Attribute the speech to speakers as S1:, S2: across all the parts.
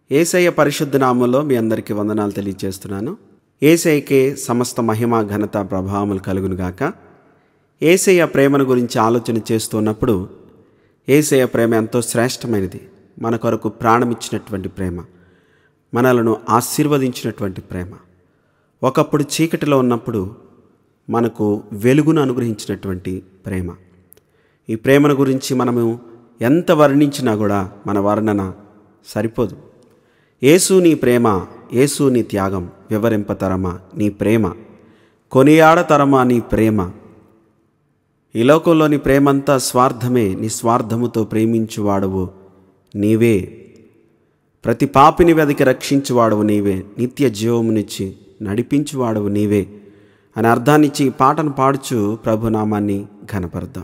S1: యేసయ్య పరిశుద్ధ నామములో మీ అందరికీ వందనాలు తెలియజేస్తున్నాను. యేసయ్యకే సమస్త మహిమ ఘనత ప్రభావములు కలుగును గాక. యేసయ్య ప్రేమను గురించి ఆలోచన చేస్తున్నప్పుడు యేసయ్య ప్రేమ ఎంతో శ్రేష్టమైనది. మన కొరకు ప్రాణమిచ్చినటువంటి ప్రేమ, మనలను ఆశీర్వదించినటువంటి ప్రేమ, ఒకప్పుడు చీకటిలో ఉన్నప్పుడు మనకు వెలుగును అనుగ్రహించినటువంటి ప్రేమ. ఈ ప్రేమను గురించి మనము ఎంత వర్ణించినా కూడా మన వర్ణన సరిపోదు. యేసు నీ ప్రేమ, యేసు నీ త్యాగం వివరింపతరమా నీ ప్రేమ, కొనియాడతరమా నీ ప్రేమ. ఈ లోకంలోని ప్రేమంతా స్వార్థమే. నిస్వార్థముతో ప్రేమించువాడవు నీవే, ప్రతి పాపిని వెదకి రక్షించువాడవు నీవే, నిత్య జీవమునిచ్చి నడిపించువాడవు నీవే అని అర్థాన్నిచ్చి ఈ పాటను పాడుచు ప్రభునామాన్ని ఘనపరుద్దాం.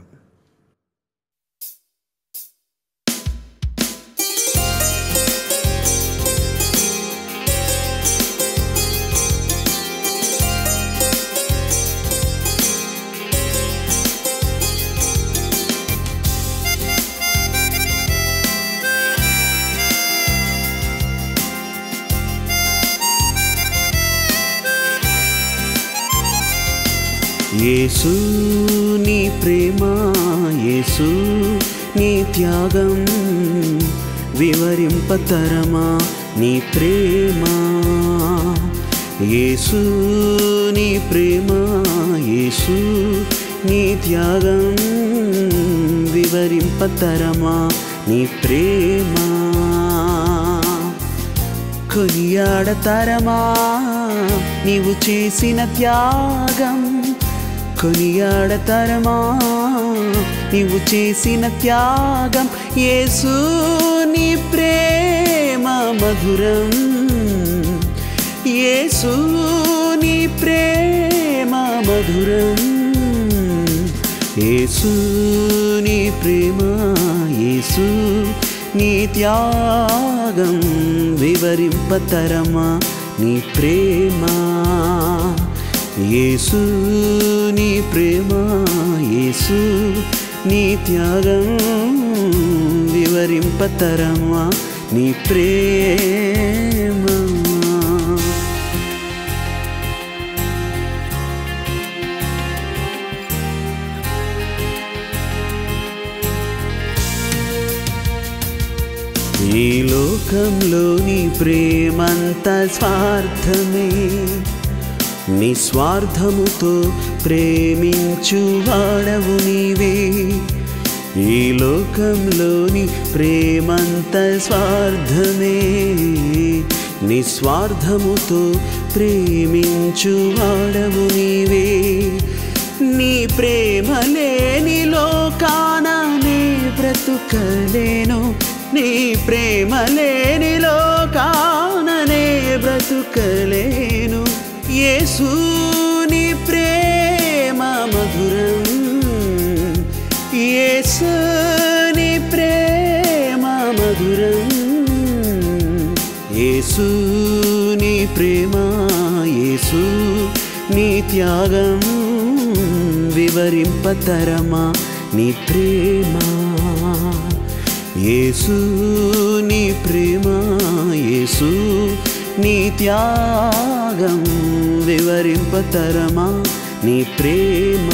S1: యేసు నీ ప్రేమ, యేసు నీ త్యాగం వివరింపతరమా నీ ప్రేమ. యేసు నీ ప్రేమ, యేసు నీ త్యాగం వివరింపతరమా నీ ప్రేమ. కొనియాడతరమా నీవు చేసిన త్యాగం, కొనియాడతరమా నీవు చేసిన త్యాగం. యేసు నీ ప్రేమ మధురం, యేసు నీ ప్రేమ మధురం. యేసు నీ ప్రేమ, యేసు నీ త్యాగం వివరింపతరమా నీ ప్రేమ. యేసు నీ ప్రేమ, యేసు నీ త్యాగం వివరింపతరమా నీ ప్రేమ. ఈ లోకంలో నీ ప్రేమంత స్వార్థమే, నిస్వార్థముతో ప్రేమించువాడవు నీవే. ఈ లోకంలోని ప్రేమంత స్వార్థమే, నిస్వార్థముతో ప్రేమించువాడవు నీవే. నీ ప్రేమ లేని లోకాననే బ్రతుకలేను, నీ ప్రేమ లేని లోకాననే బ్రతుకలేను. యేసు నీ ప్రేమ మధురం, యేసు నీ ప్రేమ మధురం. యేసు నీ ప్రేమ, యేసు నీ త్యాగం వివరింపతరమా నీ ప్రేమ. యేసు నీ ప్రేమ, యేసు నీ త్యాగం వివరింపతరమా నీ ప్రేమ.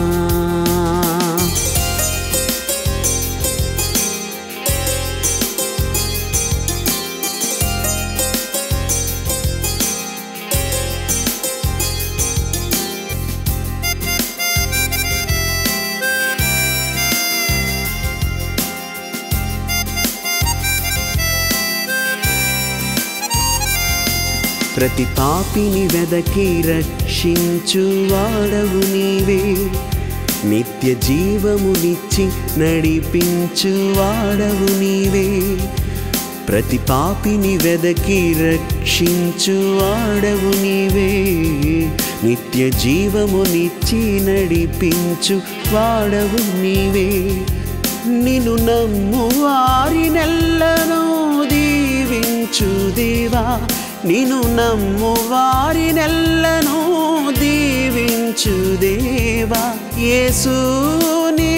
S1: ప్రతి పాపిని వెదకి రక్షించువాడవు నీవే, నిత్య జీవమునిచ్చి నడిపించువాడవు నీవే. ప్రతి పాపిని వెదకి రక్షించువాడవు నీవే, నిత్య జీవమునిచ్చి నడిపించువాడవు నీవే. నిన్ను నమ్ము వారినెల్లను దీవించు దేవా, నిన్ను నమ్ము వారినెల్లను దీవించు దేవా. యేసు నీ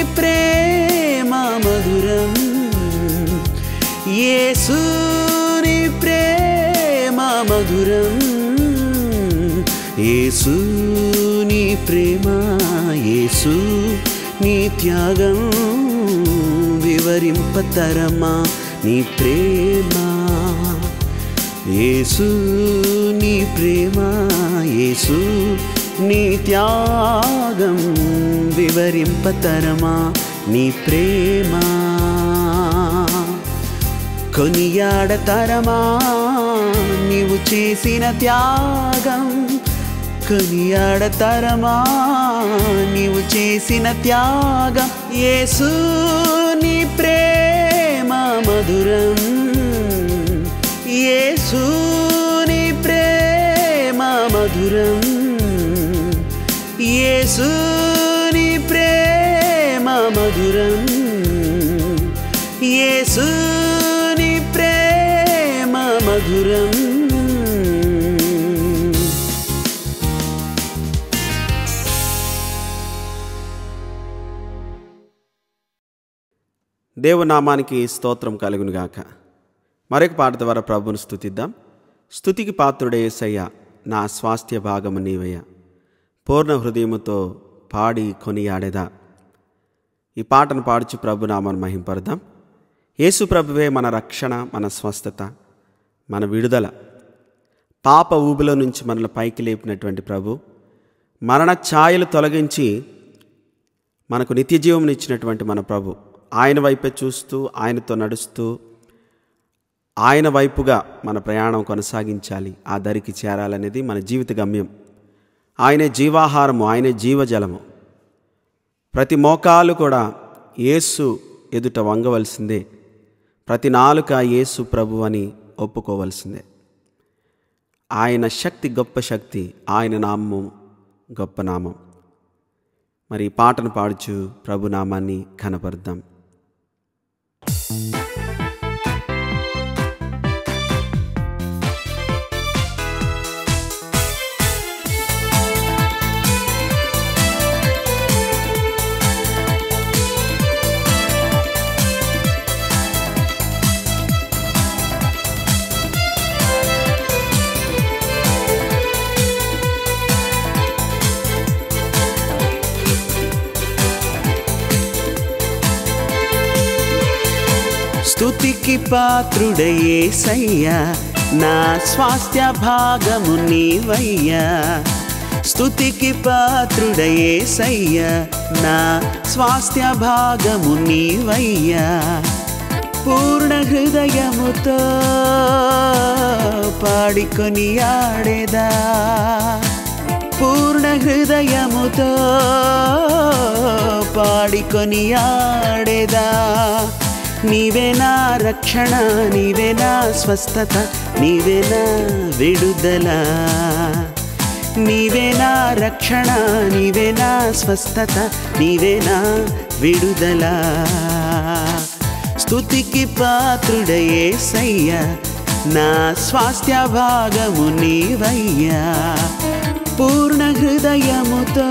S1: ప్రేమ మధురం, యేసు నీ ప్రేమ మధురం. యేసు నీ ప్రేమ, యేసు నీ త్యాగం వివరింపతరమా నీ ప్రేమ. యేసు నీ ప్రేమ, యేసు నీ త్యాగం వివరింపతరమా నీ ప్రేమ. కొనియాడతరమా నీవు చేసిన త్యాగం, కొనియాడతరమా నీవు చేసిన త్యాగం. యేసు నీ ప్రేమ మధురం, యేసు నీ ప్రేమ మధురం, యేసు నీ ప్రేమ మధురం, యేసు నీ ప్రేమ మధురం. దేవునామానికి స్తోత్రం కలుగునుగాక. మరొక పాట ద్వారా ప్రభువును స్తుతిద్దాం. స్తుతికి పాత్రుడే యేసయ్య, నా స్వాస్థ్య భాగము నీవయ్య, పూర్ణ హృదయముతో పాడి కొనియాడేదా. ఈ పాటను పాడుచు ప్రభునామాన్ని మహింపరుదాం. యేసు ప్రభువే మన రక్షణ, మన స్వస్థత, మన విడుదల. పాప ఊబిలో నుంచి మనల్ని పైకి లేపినటువంటి ప్రభు, మరణ ఛాయలు తొలగించి మనకు నిత్య జీవం ఇచ్చినటువంటి మన ప్రభు, ఆయన వైపే చూస్తూ ఆయనతో నడుస్తూ ఆయన వైపుగా మన ప్రయాణం కొనసాగించాలి. ఆ దరికి చేరాలనేది మన జీవిత గమ్యం. ఆయనే జీవాహారము, ఆయనే జీవజలము. ప్రతి మోకాలు కూడా యేసు ఎదుట వంగవలసిందే, ప్రతి నాలుక యేసు ప్రభు అని ఒప్పుకోవలసిందే. ఆయన శక్తి గొప్ప శక్తి, ఆయన నామం గొప్ప నామం. మరి ఈ పాటను పాడుచు ప్రభు నామాన్ని ఘనపరుద్దాం. స్తుతికి పాత్రుడే యేసయ్యా, నా స్వాస్థ్య భాగము నీవయ్యా. స్తుతికి పాత్రుడే యేసయ్యా, నా స్వాస్థ్య భాగము నీవయ్యా. పూర్ణ హృదయముతో పాడి కొనియాడేదా, పూర్ణ హృదయముతో పాడి కొనియాడేదా. నీవే నా రక్షణ, నీవే నా స్వస్థత, నీవే నా విడుదల. నీవే నా రక్షణ, నీవే నా స్వస్థత, నీవే నా విడుదల. స్తుతికి పాత్రుడే యేసయ్యా, నా స్వాస్థ్య భాగము నీవయ్యా. పూర్ణ హృదయముతో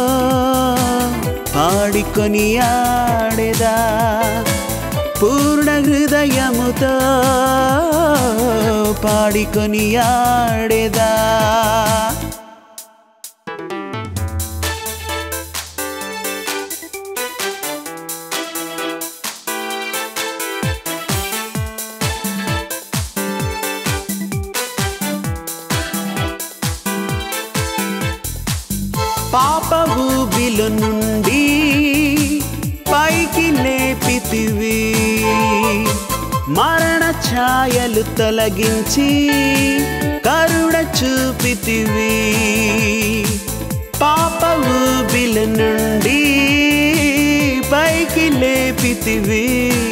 S1: పాడి కొనియాడేదా, పూర్ణ హృదయముతో పాడి కొనియాడేదా. పాప ఊబిలో నుండి పైకి లేపితివి, మరణ ఛాయలు తొలగించి కరుణ చూపితివి. పాప ఊబిల నుండి పైకి లేపితివి,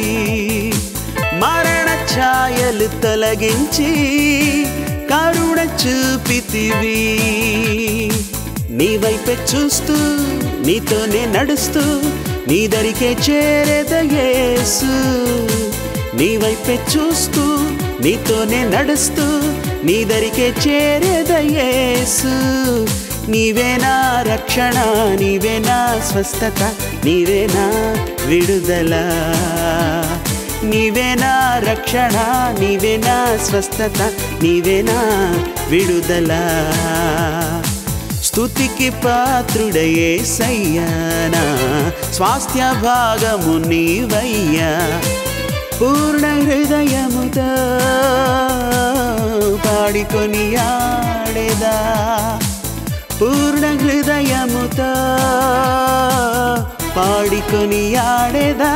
S1: మరణ ఛాయలు తొలగించి కరుణ చూపితివి. నీ వైపే చూస్తూ నీతోనే నడుస్తూ నీ దరికే చేరేద యేసు. నీ వైపే చూస్తూ నీతోనే నడుస్తూ నీ దరికే చేరేద యేసు. నీవే నా రక్షణ, నీవే నా స్వస్థత, నీవే నా విడుదల. నీవే నా రక్షణ, నీవే నా స్వస్థత, నీవే నా విడుదల. స్తుతికి పాత్రుడే యేసయ్యా, నా స్వాస్థ్య భాగము నీవయ్యా. పూర్ణ హృదయముతో పాడుకొని ఆడేదా, పూర్ణ హృదయముతో పాడుకొని ఆడేదా.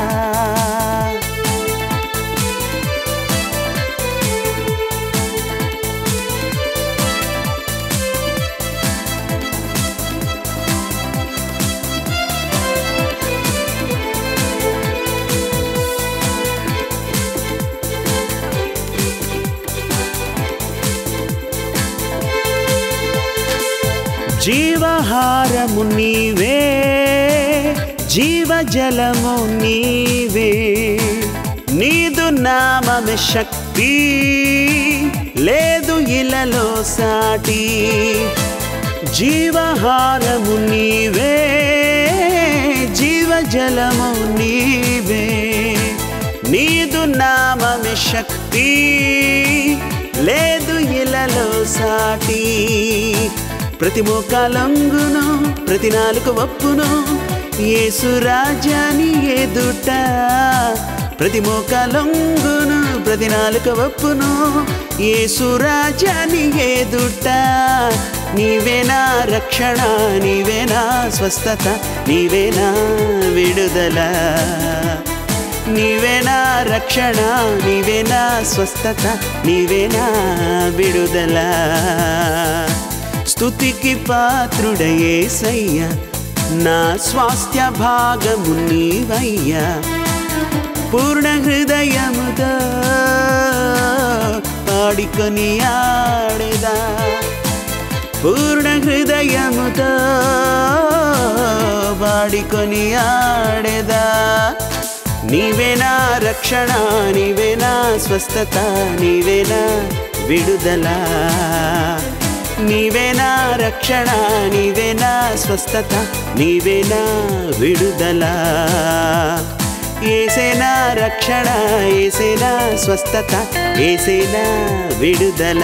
S1: జీవహారము నీవే, జీవజలము నీవే. నీదు నామమే శక్తి, లేదు ఇలలో సాటి. జీవహారము నీవే, జీవజలము నీవే. నీదు నామమే శక్తి, లేదు ఇలలో సాటి. ప్రతి మోకాలంగును, ప్రతి నాలుక వప్పును యేసు రాజాని ఎదుట. ప్రతి మోకాలంగును, ప్రతి నాలుక వప్పును యేసు రాజాని ఎదుట. నీవే నా రక్షణ, నీవే నా స్వస్థత, నీవే నా విడుదల. నీవే నా రక్షణ, నీవే నా స్వస్థత, నీవే నా విడుదల. స్తుతికి పాత్రుడే యేసయ్యా, నా స్వాస్థ్య భాగము నీవయ్యా. పూర్ణ హృదయముతో పాడుకొని ఆడేదా, పూర్ణ హృదయముతో పాడుకొని ఆడేదా. నీవే నా రక్షణ, నీవే నా స్వస్థత, నీవే నా విడుదల. నీవే నా రక్షణ, నీవే నా స్వస్థత, నీవే నా విడుదల. యేసే నా రక్షణ, యేసే నా స్వస్థత, యేసే నా విడుదల.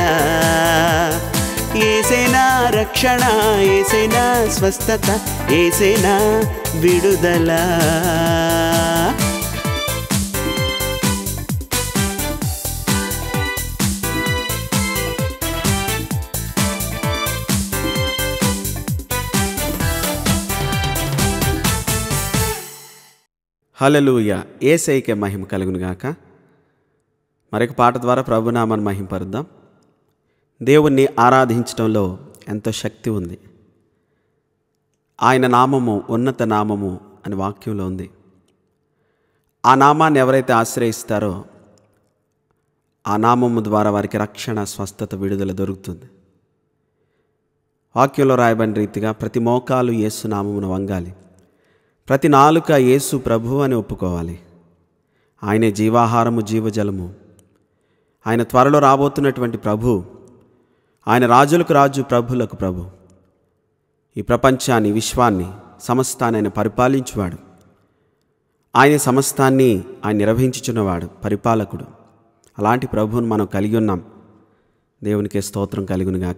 S1: యేసే నా రక్షణ, యేసే నా స్వస్థత, యేసే నా విడుదల. హల్లెలూయా. యేసయ్యకే మహిమ కలుగును గాక. మరొక పాట ద్వారా ప్రభునామాన్ని మహిమపరుద్దాం. దేవుణ్ణి ఆరాధించడంలో ఎంతో శక్తి ఉంది. ఆయన నామము ఉన్నత నామము అని వాక్యంలో ఉంది. ఆ నామాన్ని ఎవరైతే ఆశ్రయిస్తారో ఆ నామము ద్వారా వారికి రక్షణ, స్వస్థత, విడుదల దొరుకుతుంది. వాక్యంలో రాయబడిన రీతిగా ప్రతి మోకాలు యేసు నామమును వంగాలి, ప్రతి నాలుక యేసు ప్రభువు అని ఒప్పుకోవాలి. ఆయనే జీవాహారము, జీవజలము. ఆయన త్వరలో రాబోతున్నటువంటి ప్రభు. ఆయన రాజులకు రాజు, ప్రభులకు ప్రభు. ఈ ప్రపంచాన్ని, విశ్వాన్ని, సమస్తాన్ని ఆయన పరిపాలించువాడు. ఆయన సమస్తాన్ని ఆయన నిర్వహించుచున్నవాడు, పరిపాలకుడు. అలాంటి ప్రభువును మనం కలిగి ఉన్నాం. దేవునికే స్తోత్రం కలుగునుగాక.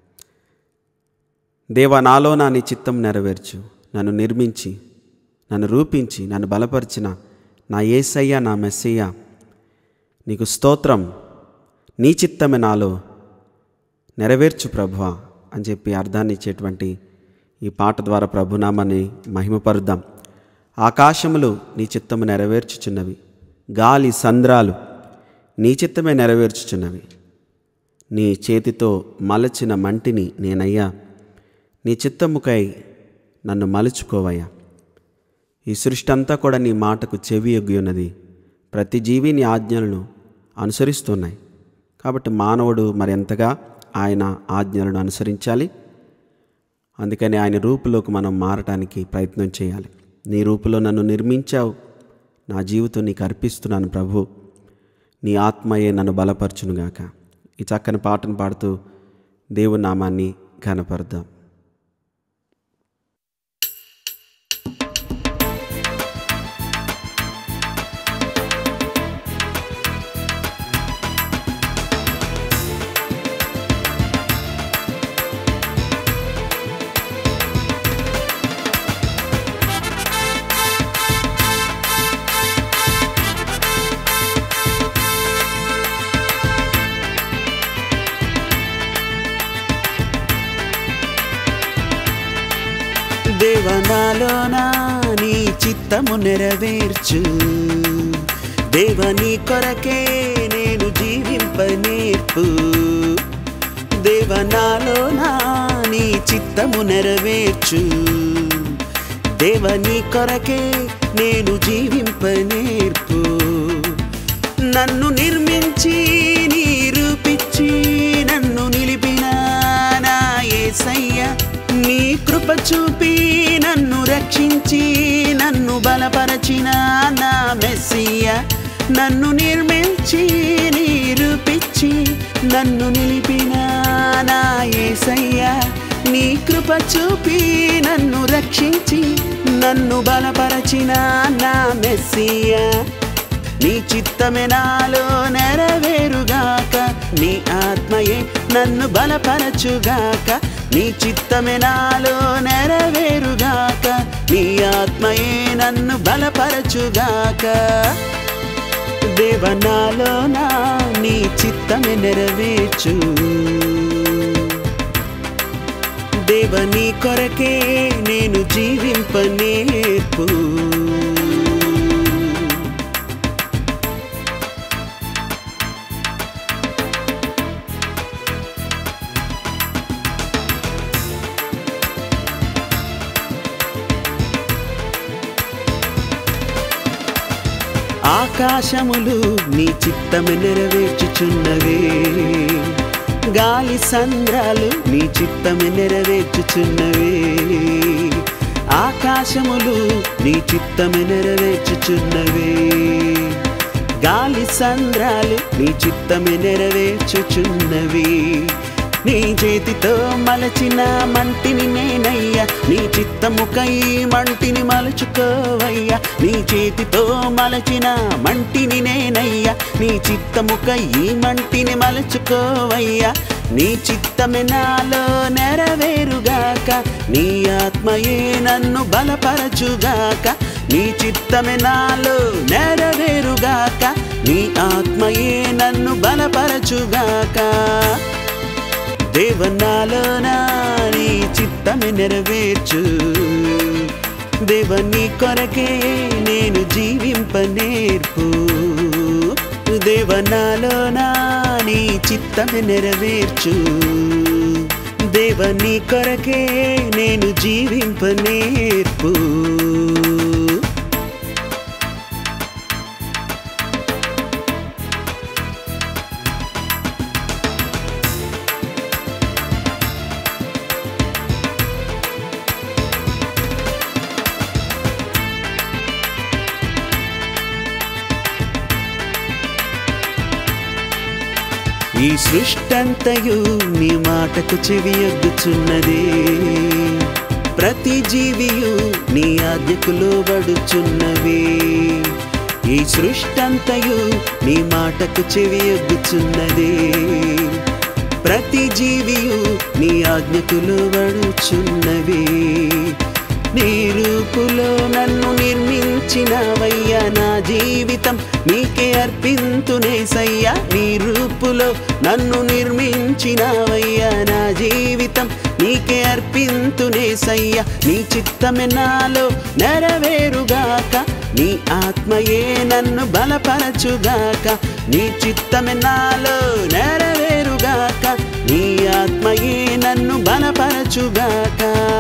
S1: దేవా, నాలో నా నీ చిత్తం నెరవేర్చు. నన్ను నిర్మించి, నన్ను రూపించి, నన్ను బలపరిచిన నా యేసయ్య, నా మెస్సయ్య, నీకు స్తోత్రం. నీ చిత్తమే నాలో నెరవేర్చు ప్రభువా అని చెప్పి అర్థాన్ని ఇచ్చేటువంటి ఈ పాట ద్వారా ప్రభునామాన్ని మహిమపరుద్దాం. ఆకాశములు నీ చిత్తము నెరవేర్చుచున్నవి, గాలి సంద్రాలు నీ చిత్తమే నెరవేర్చుచున్నవి. నీ చేతితో మలచిన మంటిని నేనయ్యా, నీ చిత్తముకై నన్ను మలుచుకోవయ్యా. ఈ సృష్టి అంతా కూడా నీ మాటకు చెవి ఎగ్గి ఉన్నది. ప్రతి జీవి నీ ఆజ్ఞలను అనుసరిస్తున్నాయి. కాబట్టి మానవుడు మరెంతగా ఆయన ఆజ్ఞలను అనుసరించాలి. అందుకని ఆయన రూపులోకి మనం మారటానికి ప్రయత్నం చేయాలి. నీ రూపులో నన్ను నిర్మించావు, నా జీవితం నీకు అర్పిస్తున్నాను ప్రభు. నీ ఆత్మయే నన్ను బలపరచునుగాక. ఈ చక్కని పాటను పాడుతూ దేవుని నామాన్ని ఘనపరుద్దాం. దేవా నాలోన నీ చిత్తము నెరవేర్చు. దేవా నీ కొరకే నేను జీవింప నేర్పు. దేవా నాలోన నీ చిత్తము నెరవేర్చు. దేవా నీ కొరకే నేను జీవింప నేర్పు. నన్ను నిర్మించి నిరూపించి నన్ను నిలిపిన నా యేసయ్య, నీ కృప చూపి నన్ను రక్షించి నన్ను బలపరచిన నా మెస్సియ. నన్ను నిర్మించి నిరూపించి నన్ను నిలిపిన నా యేసయ్య, నీ కృప చూపి నన్ను రక్షించి నన్ను బలపరచిన నా మెస్సియ. నీ చిత్తమే నాలో నెరవేరుగాక, నీ ఆత్మయే నన్ను బలపరచుగాక. నీ చిత్తమే నాలో నెరవేరుగాక, నీ ఆత్మయే నన్ను బలపరచుగాక. దేవా నాలోన నీ చిత్తమే నెరవేర్చు. దేవా నీ కొరకే నేను జీవింప నేర్పు. ఆకాశములు నీ చిత్తము నెరవేర్చుచున్నవే, గాలి సంద్రాలు నీ చిత్తము నెరవేర్చుచున్నవే. ఆకాశములు నీ చిత్తము నెరవేర్చుచున్నవే, గాలి సంద్రాలు నీ చిత్తము నెరవేర్చుచున్నవి. నీ చేతితో మలచిన మంటిని నేనయ్యా, నీ చిత్తముకై మంటిని మలుచుకోవయ్యా. నీ చేతితో మలచిన మంటిని నేనయ్యా, నీ చిత్తముకై మంటిని మలుచుకోవయ్యా. నీ చిత్తమే నాలో నెరవేరుగాక, నీ ఆత్మయే నన్ను బలపరచుగాక. నీ చిత్తమే నాలో నెరవేరుగాక, నీ ఆత్మయే నన్ను బలపరచుగాక. దేవా నాలోన నీ చిత్తమే నెరవేర్చు. దేవా నీ కొరకే నేను జీవింప నేర్పు. దేవా నాలోన నీ చిత్తమే నెరవేర్చు. దేవా నీ కొరకే నేను జీవింప నేర్పు. ఈ సృష్టంతయు నీ మాటకు చెవియొగ్గుచున్నదే, ప్రతి జీవియు నీ ఆజ్ఞకు లోబడుచున్నవే. ఈ సృష్టంతయు నీ మాటకు చెవియొగ్గుచున్నదే, ప్రతి జీవియు నీ ఆజ్ఞకు లోబడుచున్నవే. నీ రూపులో నన్ను నిర్మించినవయ్యా, నా జీవితం నీకే అర్పింతునేసయ్యా. నీ రూపులో నన్ను నిర్మించినవయ్యా, నా జీవితం నీకే అర్పింతునేసయ్యా. నీ చిత్తమే నాలో నెరవేరుగాక, నీ ఆత్మయే నన్ను బలపరచుగాక. నీ చిత్తమే నాలో నెరవేరుగాక, నీ ఆత్మయే నన్ను బలపరచుగాక.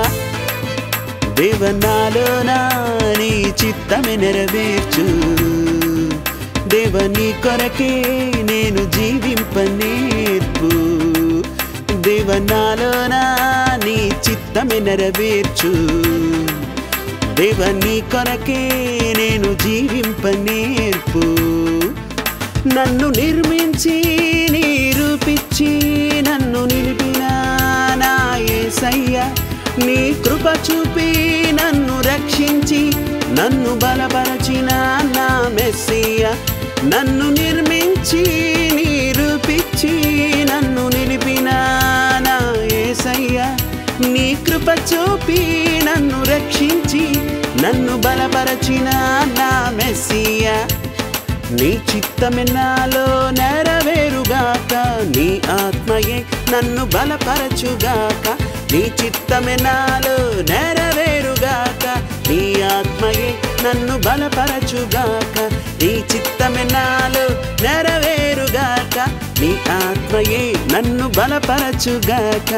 S1: దేవా నాలోన నీ చిత్తమే నెరవేర్చు. దేవా నీ కొరకే నేను జీవింప నేర్పు. దేవా నాలోన నీ చిత్తమే నెరవేర్చు. దేవా నీ కొరకే నేను జీవింప నేర్పు. నన్ను నిర్మించి నిరూపించి నన్ను నిలిపిన నా యేసయ్య, నీ కృప చూపి నన్ను రక్షించి నన్ను బలపరచిన నా మెస్సియ. నన్ను నిర్మించి నిరూపించి నన్ను నిలిపిన నా యేసయ్య, నీ కృప చూపి నన్ను రక్షించి నన్ను బలపరచిన నా మెస్సియ. నీ చిత్తమే నాలో నెరవేరుగాక, నీ ఆత్మయే నన్ను బలపరచుగాక. నీ చిత్తమే నాలో నెరవేరుగాక. నీ ఆత్మయే నన్ను బలపరచుగాక. నీ చిత్తమే నాలో నెరవేరుగాక. నీ ఆత్మయే నన్ను బలపరచుగాక.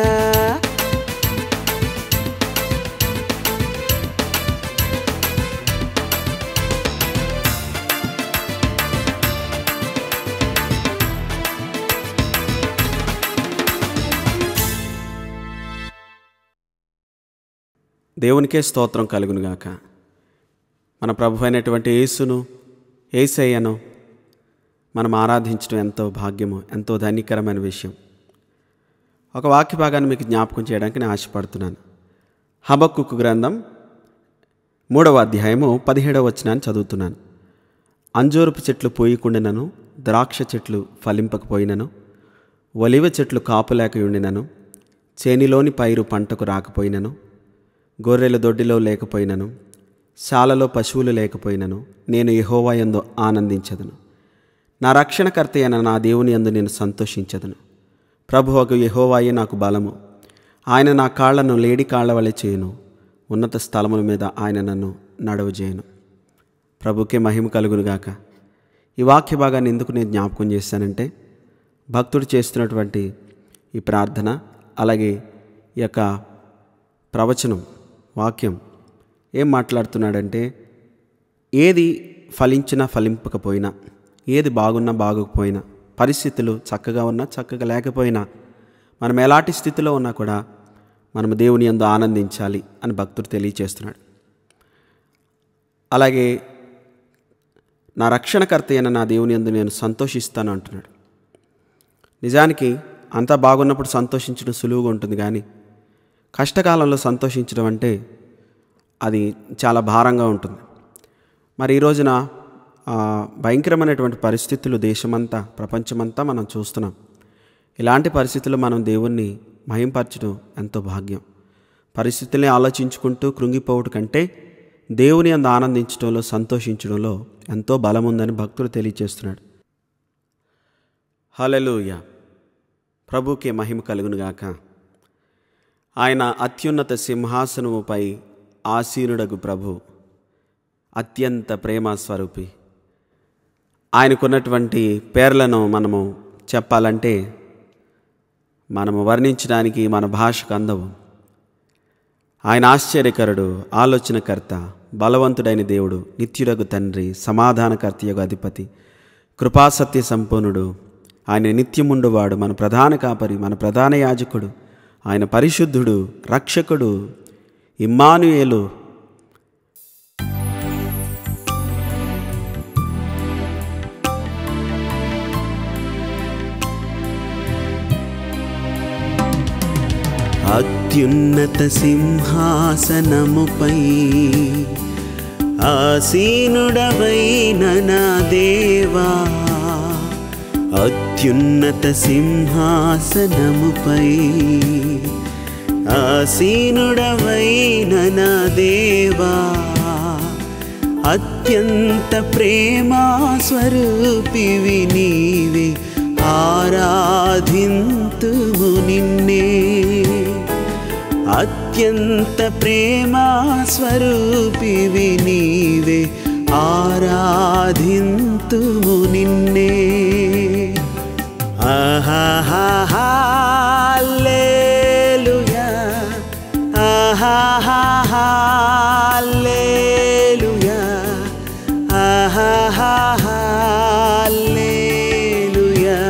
S1: దేవునికే స్తోత్రం కలుగునుగాక. మన ప్రభు అయినటువంటి యేసును, యేసయ్యను మనం ఆరాధించడం ఎంతో భాగ్యము, ఎంతో ధన్యకరమైన విషయం. ఒక వాక్య భాగాన్ని మీకు జ్ఞాపకం చేయడానికి నేను ఆశపడుతున్నాను. హబక్కూకు గ్రంథం 3వ అధ్యాయము 17వ వచనాన్ని చదువుతున్నాను. అంజూరపు చెట్లు పూయకుండినను, ద్రాక్ష చెట్లు ఫలింపకపోయినను, ఒలివ చెట్లు కాపులేకయుండినను, చేనిలోని పైరు పంటకు రాకపోయినను, గొర్రెలు దొడ్డిలో లేకపోయినను, శాలలో పశువులు లేకపోయినను, నేను యెహోవా యందు ఆనందించదను. నా రక్షణకర్త అయిన నా దేవుని యందు నేను సంతోషించదను. ప్రభువగు యెహోవాయే నాకు బలము. ఆయన నా కాళ్లను లేడి కాళ్ల వలె చేయును. ఉన్నత స్థలముల మీద ఆయన నన్ను నడవజేయును. ప్రభుకే మహిమ కలుగునుగాక. ఈ వాక్య భాగాన్ని ఎందుకు నేను జ్ఞాపకం చేశానంటే, భక్తుడు చేస్తున్నటువంటి ఈ ప్రార్థన, అలాగే ఈ యొక్క ప్రవచనం వాక్యం ఏం మాట్లాడుతున్నాడంటే, ఏది ఫలించినా ఫలింపకపోయినా, ఏది బాగున్నా బాగోకపోయినా, పరిస్థితులు చక్కగా ఉన్నా చక్కగా లేకపోయినా, మనం ఎలాంటి స్థితిలో ఉన్నా కూడా మనము దేవుని యందు ఆనందించాలి అని భక్తుడు తెలియచేస్తున్నాడు. అలాగే నా రక్షణకర్త అయిన నా దేవుని యందు నేను సంతోషిస్తాను అంటున్నాడు. నిజానికి అంతా బాగున్నప్పుడు సంతోషించడం సులువుగా ఉంటుంది, కానీ కష్టకాలంలో సంతోషించడం అంటే అది చాలా భారంగా ఉంటుంది. మరి ఈ రోజున భయంకరమైనటువంటి పరిస్థితులు దేశమంతా, ప్రపంచమంతా మనం చూస్తున్నాం. ఇలాంటి పరిస్థితుల్లో మనం దేవుణ్ణి మహింపరచడం ఎంతో భాగ్యం. పరిస్థితుల్ని ఆలోచించుకుంటూ కృంగిపోవడం కంటే దేవుని యందు ఆనందించడంలో, సంతోషించడంలో ఎంతో బలం ఉందని భక్తుడు తెలియచేస్తున్నాడు. హల్లెలూయా. ప్రభుకే మహిమ కలుగునుగాక. ఆయన అత్యున్నత సింహాసనముపై ఆసీనుడగు ప్రభు, అత్యంత ప్రేమస్వరూపి. ఆయనకున్నటువంటి పేర్లను మనము చెప్పాలంటే మనము వర్ణించడానికి మన భాషకు అందవు. ఆయన ఆశ్చర్యకరుడు, ఆలోచనకర్త, బలవంతుడైన దేవుడు, నిత్యుడగు తండ్రి, సమాధానకర్తయగు అధిపతి, కృపాసత్య సంపూర్ణుడు. ఆయన నిత్యముండువాడు, మన ప్రధాన కాపరి, మన ప్రధాన యాజకుడు, ఆయన పరిశుద్ధుడు, రక్షకుడు, ఇమ్మానుయేలు. అత్యున్నత సింహాసనముపై ఆసీనుడవైన నా దేవా, అత్యున్నత సింహాసనముపై ఆసీనుడవైన నా దేవా, అత్యంత ప్రేమా స్వరూపివి నీవే, ఆరాధింతుము నిన్నే. అత్యంత ప్రేమా స్వరూపివి నీవే, ఆరాధింతుము నిన్నే. హల్లెలూయా, హల్లెలూయా, హల్లెలూయా,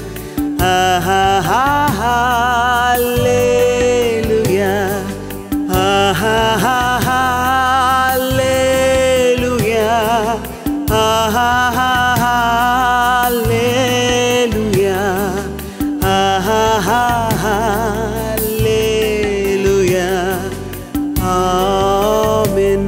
S1: హల్లెలూయా, హల్లెలూయా, హల్లెలూయా, హల్లెలూయా. ఆమేన్.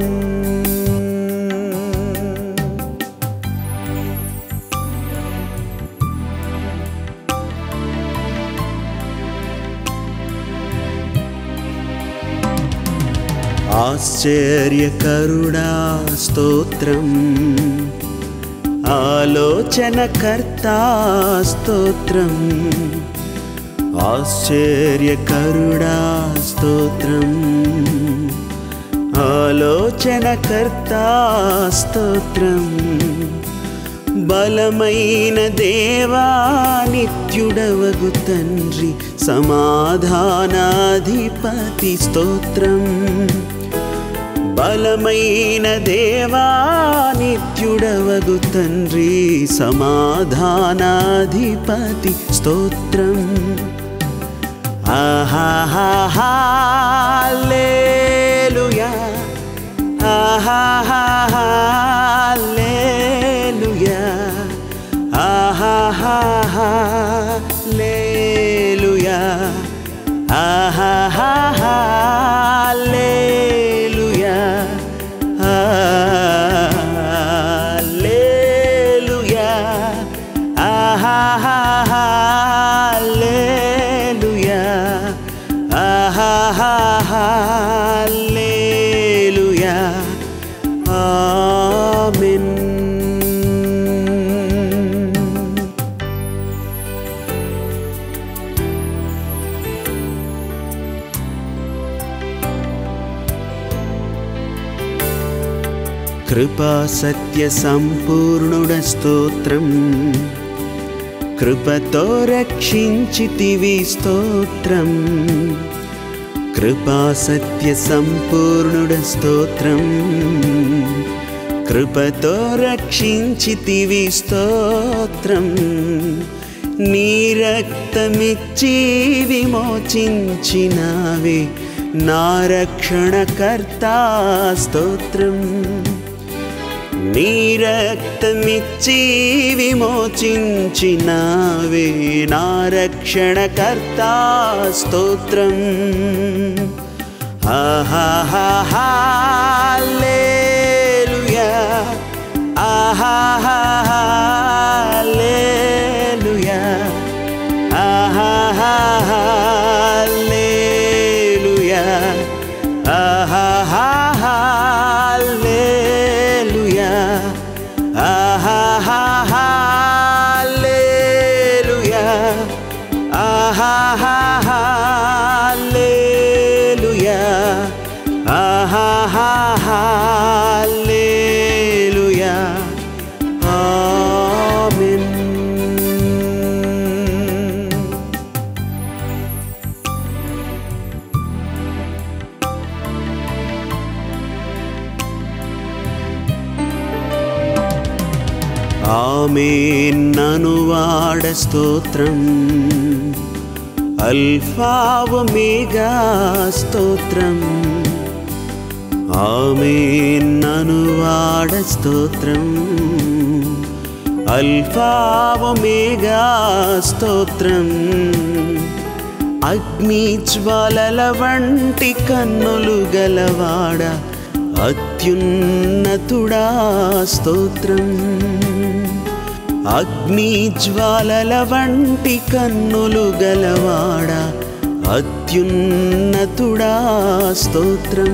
S1: ఆశ్చర్యకరుడా స్తోత్రం, ఆలోచనకర్త స్తోత్రం, ఆశ్చర్యకరుడా స్తోత్రం, ఆలోచనకర్తా స్తోత్రం, బలమైన దేవా నిత్యుడవగు తండ్రి సమాధానాధిపతి స్తోత్రం. బలమైన దేవా నిత్యుడవగు తండ్రి సమాధానాధిపతి స్తోత్రం. హల్లెలూయా, హల్లెలూయా, హల్లెలూయా, హల్లెలూయా, హల్లెలూయా, హల్లెలూయా, హల్లెలూయా, ఆమేన్. కృపా సత్య సంపూర్ణుడ స్తోత్రం, కృపతో రక్షించితివి స్తోత్రం. కృపా సత్య సంపూర్ణుడ స్తోత్రం, కృపతో రక్షించితివి స్తోత్రం. నీ రక్తమిచ్చి విమోచించినావే నా రక్షణకర్తా స్తోత్రం. నీ రక్తమిచ్చి విమోచించినావే నా రక్షణకర్తా స్తోత్రం. హల్లెలూయా, హల్లెలూయా, హల్లెలూయా, హల్లెలూయా, హల్లెలూయా, హల్లెలూయా, హల్లెలూయా, ఆమేన్. ఆమేన్ అనువాడ స్తోత్రం, అల్ఫా ఒమేగా స్తోత్రం. ఆమేన్ అనువాడ స్తోత్రం, అల్ఫా ఒమేగా స్తోత్రం. అగ్ని జ్వాలల వంటి కన్నులు గలవాడ అత్యున్నతుడా స్తోత్రం. అగ్ని జ్వాలల వంటి కన్నులు గలవాడ అత్యున్నతుడా స్తోత్రం.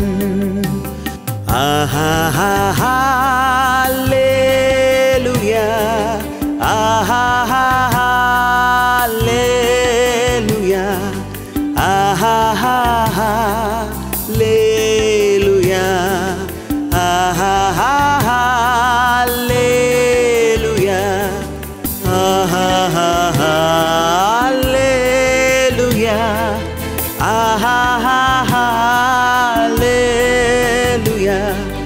S1: హల్లెలూయా, హల్లెలూయా, హల్లెలూయా, హల్లెలూయా, హల్లెలూయా, హల్లెలూయా,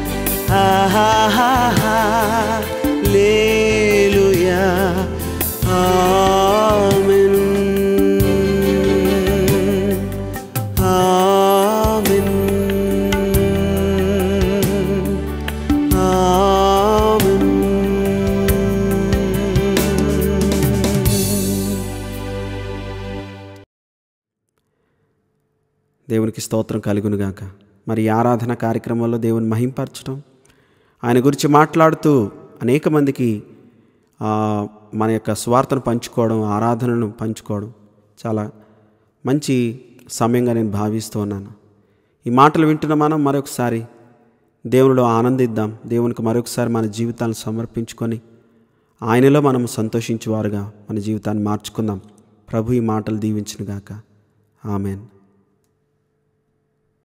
S1: హల్లెలూయా, ఆమేన్, ఆమేన్, ఆమేన్. దేవునికి స్తోత్రం కలుగునుగాక. మరి ఈ ఆరాధన కార్యక్రమంలో దేవుని మహింపరచడం, ఆయన గురించి మాట్లాడుతూ అనేక మందికి మన యొక్క స్వార్థను పంచుకోవడం, ఆరాధనను పంచుకోవడం చాలా మంచి సమయంగా నేను భావిస్తూ ఉన్నాను. ఈ మాటలు వింటున్న మనం మరొకసారి దేవునిలో ఆనందిద్దాం. దేవునికి మరొకసారి మన జీవితాలను సమర్పించుకొని ఆయనలో మనం సంతోషించేవారుగా మన జీవితాన్ని మార్చుకుందాం. ప్రభు ఈ మాటలు దీవించునుగాక. ఆమెన్.